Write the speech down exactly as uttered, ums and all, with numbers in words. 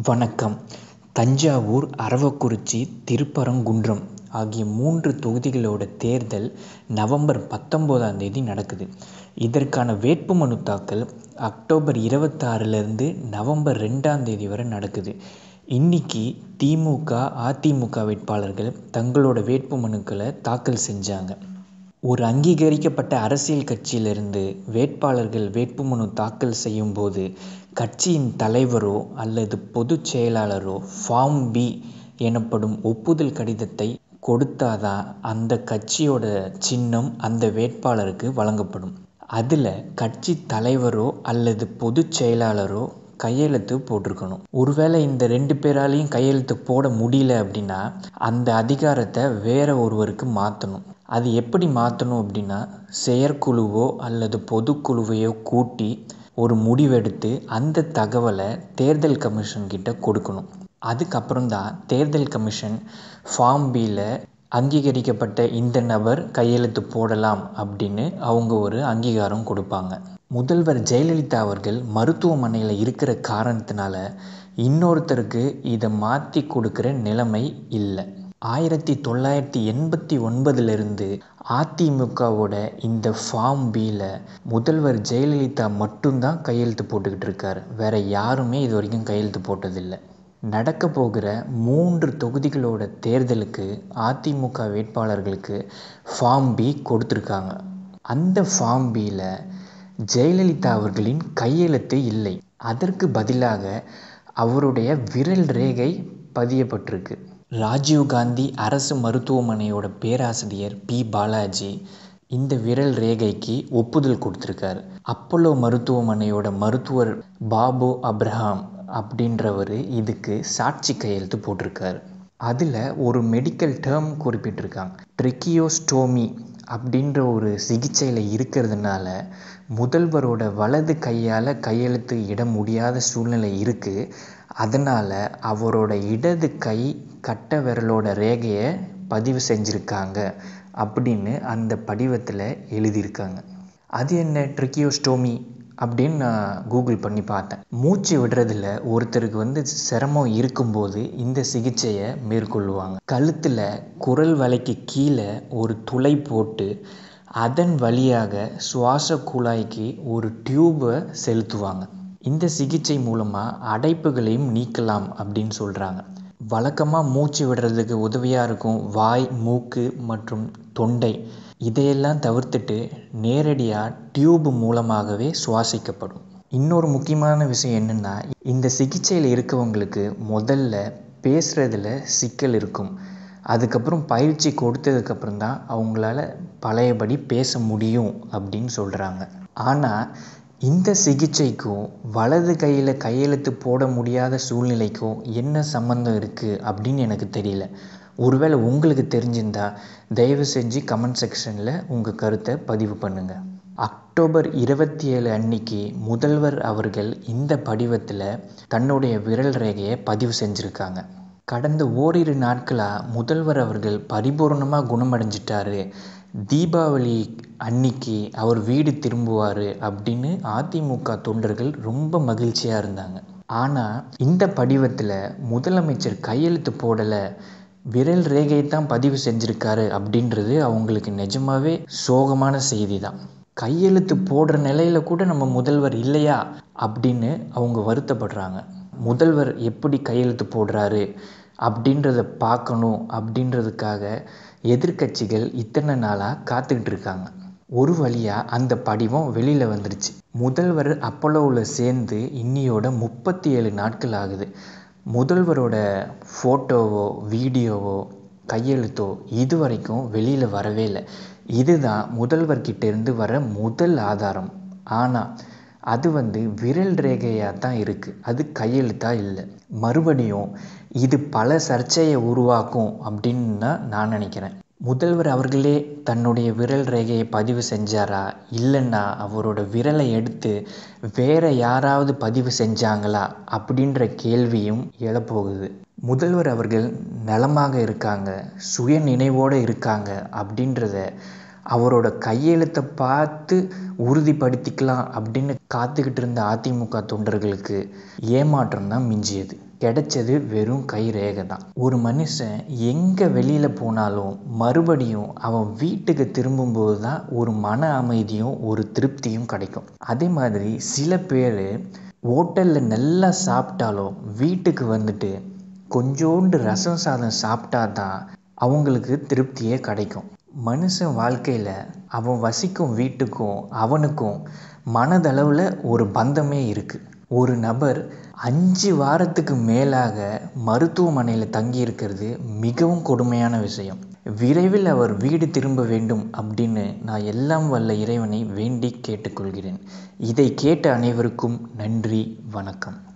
வணக்கம். தஞ்சாவூர், அரவக்குறிச்சி, திருப்பரங்குன்றம் ஆகிய மூன்று தொகுதிகளோட தேர்தல் நவம்பர் பத்தொன்பதாம் தேதி நடக்குது. இதற்கான வேட்புமனு தாக்கல் அக்டோபர் இருபத்தாறுலேருந்து நவம்பர் ரெண்டாம் தேதி வரை நடக்குது. இன்னைக்கு திமுக, அதிமுக வேட்பாளர்கள் தங்களோட வேட்புமனுக்களை தாக்கல் செஞ்சாங்க. ஒரு அங்கீகரிக்கப்பட்ட அரசியல் கட்சியிலிருந்து வேட்பாளர்கள் வேட்புமனு தாக்கல் செய்யும் போது கட்சியின் தலைவரோ அல்லது பொதுச் செயலாளரோ ஃபார்ம் பி எனப்படும் ஒப்புதல் கடிதத்தை கொடுத்தாதான் அந்த கட்சியோட சின்னம் அந்த வேட்பாளருக்கு வழங்கப்படும். அதில் கட்சி தலைவரோ அல்லது பொதுச் செயலாளரோ கையெழுத்து போட்டிருக்கணும். ஒருவேளை இந்த ரெண்டு பேராலையும் கையெழுத்து போட முடியல அப்படின்னா அந்த அதிகாரத்தை வேற ஒருவருக்கு மாற்றணும். அது எப்படி மாற்றணும் அப்படின்னா, செயற்குழுவோ அல்லது பொதுக்குழுவையோ கூட்டி ஒரு முடிவெடுத்து அந்த தகவலை தேர்தல் கமிஷன் கிட்ட கொடுக்கணும். அதுக்கப்புறம்தான் தேர்தல் கமிஷன் ஃபார்ம் பியில் அங்கீகரிக்கப்பட்ட இந்த நபர் கையெழுத்து போடலாம் அப்படின்னு அவங்க ஒரு அங்கீகாரம் கொடுப்பாங்க. முதல்வர் ஜெயலலிதா அவர்கள் மருத்துவமனையில் இருக்கிற காரணத்தினால இன்னொருத்தருக்கு இதை மாற்றி கொடுக்குற நிலைமை இல்லை. ஆயிரத்தி தொள்ளாயிரத்தி எண்பத்தி ஒன்பதுலேருந்து அதிமுகவோட இந்த ஃபார்ம் பியில் முதல்வர் ஜெயலலிதா மட்டும்தான் கையெழுத்து போட்டுக்கிட்டு இருக்காரு. வேற யாருமே இது வரைக்கும் கையெழுத்து போட்டதில்லை. நடக்க போகிற மூன்று தொகுதிகளோட தேர்தலுக்கு அதிமுக வேட்பாளர்களுக்கு ஃபார்ம் பி கொடுத்துருக்காங்க. அந்த ஃபார்ம் பியில் ஜெயலலிதா அவர்களின் கையெழுத்து இல்லை. அதற்கு பதிலாக அவருடைய விரல் ரேகை பதியப்பட்டிருக்கு. ராஜீவ்காந்தி அரசு மருத்துவமனையோட பேராசிரியர் பி பாலாஜி இந்த விரல் ரேகைக்கு ஒப்புதல் கொடுத்துருக்காரு. அப்போலோ மருத்துவமனையோட மருத்துவர் பாபு அப்ரஹாம் அப்படின்றவர் இதுக்கு சாட்சி கையெழுத்து போட்டிருக்காரு. அதில் ஒரு மெடிக்கல் டேர்ம் குறிப்பிட்டிருக்காங்க. ட்ரெக்கியோஸ்டோமி அப்படின்ற ஒரு சிகிச்சையில் இருக்கிறதுனால முதல்வரோட வலது கையால் கையெழுத்து இட முடியாத சூழ்நிலை இருக்குது. அதனால் அவரோட இடது கை கட்டை விரலோட ரேகையை பதிவு செஞ்சுருக்காங்க அப்படின்னு அந்த படிவத்தில் எழுதியிருக்காங்க. அது என்ன ட்ரெக்கியோஸ்டோமி அப்படின்னு நான் கூகுள் பண்ணி பார்த்தேன். மூச்சு விடுறதுல ஒருத்தருக்கு வந்து சிரமம் இருக்கும்போது இந்த சிகிச்சையை மேற்கொள்ளுவாங்க. கழுத்தில் குரல் வலைக்கு கீழே ஒரு துளை போட்டு அதன் வழியாக சுவாச குழாய்க்கு ஒரு டியூபை செலுத்துவாங்க. இந்த சிகிச்சை மூலமாக அடைப்புகளையும் நீக்கலாம் அப்படின்னு சொல்கிறாங்க. வழக்கமாக மூச்சு விடுறதுக்கு உதவியாக இருக்கும் வாய், மூக்கு மற்றும் தொண்டை இதையெல்லாம் தவிர்த்துட்டு நேரடியாக டியூப் மூலமாகவே சுவாசிக்கப்படும். இன்னொரு முக்கியமான விஷயம் என்னென்னா, இந்த சிகிச்சையில் இருக்கவங்களுக்கு முதல்ல பேசுகிறதுல சிக்கல் இருக்கும். அதுக்கப்புறம் பயிற்சி கொடுத்ததுக்கப்புறம் தான் அவங்களால பழையபடி பேச முடியும் அப்படின்னு சொல்கிறாங்க. ஆனால் இந்த சிகிச்சைக்கும் வலது கையில் கையெழுத்து போட முடியாத சூழ்நிலைக்கும் என்ன சம்மந்தம் இருக்குது அப்படின்னு எனக்கு தெரியல. ஒருவேளை உங்களுக்கு தெரிஞ்சிருந்தா தயவு செஞ்சு கமெண்ட் செக்ஷனில் உங்கள் கருத்தை பதிவு பண்ணுங்கள். அக்டோபர் இருபத்தி ஏழு அன்னைக்கு முதல்வர் அவர்கள் இந்த படிவத்தில் தன்னுடைய விரல் ரேகையை பதிவு செஞ்சுருக்காங்க. கடந்த ஓரிரு நாட்களாக முதல்வர் அவர்கள் பரிபூர்ணமாக குணமடைஞ்சிட்டாரு, தீபாவளி அன்னைக்கு அவர் வீடு திரும்புவார் அப்படின்னு அதிமுக தொண்டர்கள் ரொம்ப மகிழ்ச்சியாக இருந்தாங்க. ஆனால் இந்த படிவத்தில் முதலமைச்சர் கையெழுத்து போடலை, விரல் ரேகையை தான் பதிவு செஞ்சுருக்காரு அப்படின்றது அவங்களுக்கு நிஜமாவே சோகமான செய்தி தான். கையெழுத்து போடுற நிலையில் கூட நம்ம முதல்வர் இல்லையா அப்படின்னு அவங்க வருத்தப்படுறாங்க. முதல்வர் எப்படி கையெழுத்து போடுறாரு அப்படின்றத பார்க்கணும் அப்படின்றதுக்காக எதிர்கட்சிகள் இத்தனை நாளாக காத்துக்கிட்டு இருக்காங்க. ஒரு வழியாக அந்த படிவம் வெளியில் வந்துருச்சு. முதல்வர் அப்போலோவில் சேர்ந்து இன்னியோட முப்பத்தி ஏழு நாட்கள் ஆகுது. முதல்வரோட ஃபோட்டோவோ வீடியோவோ கையெழுத்தோ இது வரைக்கும் வெளியில் வரவே இல்லை. இதுதான் முதல்வர்கிட்டேருந்து வர முதல் ஆதாரம். ஆனால் அது வந்து விரல் ரேகையாக தான் இருக்குது, அது கையெழுத்தாக இல்லை. மறுபடியும் இது பல சர்ச்சையை உருவாக்கும் அப்படின்னு தான் நான் நினைக்கிறேன். முதல்வர் அவர்களே தன்னுடைய விரல் ரேகையை பதிவு செஞ்சாரா, இல்லைன்னா அவரோட விரலை எடுத்து வேற யாராவது பதிவு செஞ்சாங்களா அப்படின்ற கேள்வியும் எழப்போகுது. முதல்வர் அவர்கள் நலமாக இருக்காங்க, சுய நினைவோடு இருக்காங்க அப்படின்றத அவரோட கையெழுத்தை பார்த்து உறுதிப்படுத்திக்கலாம் அப்படின்னு காத்துக்கிட்டு இருந்த அதிமுக தொண்டர்களுக்கு ஏமாற்றம் தான் மிஞ்சியது. கிடைச்சது வெறும் கை ரேகை தான். ஒரு மனுஷன் எங்கே வெளியில் போனாலும் மறுபடியும் அவன் வீட்டுக்கு திரும்பும்போது தான் ஒரு மன அமைதியும் ஒரு திருப்தியும் கிடைக்கும். அதே மாதிரி சில பேர் ஹோட்டலில் நல்லா சாப்பிட்டாலும் வீட்டுக்கு வந்துட்டு கொஞ்சோண்டு ரசம் சாதம் சாப்பிட்டா தான் அவங்களுக்கு திருப்தியே கிடைக்கும். மனுஷன் வாழ்க்கையில் அவன் வசிக்கும் வீட்டுக்கும் அவனுக்கும் மனதளவில் ஒரு பந்தமே இருக்குது. ஒரு நபர் அஞ்சு வாரத்துக்கு மேலாக மருத்துவமனையில் தங்கி இருக்கிறது மிகவும் கொடுமையான விஷயம். விரைவில் அவர் வீடு திரும்ப வேண்டும் அப்படின்னு நான் எல்லாம் வல்ல இறைவனை வேண்டி கேட்டுக்கொள்கிறேன். இதை கேட்ட அனைவருக்கும் நன்றி, வணக்கம்.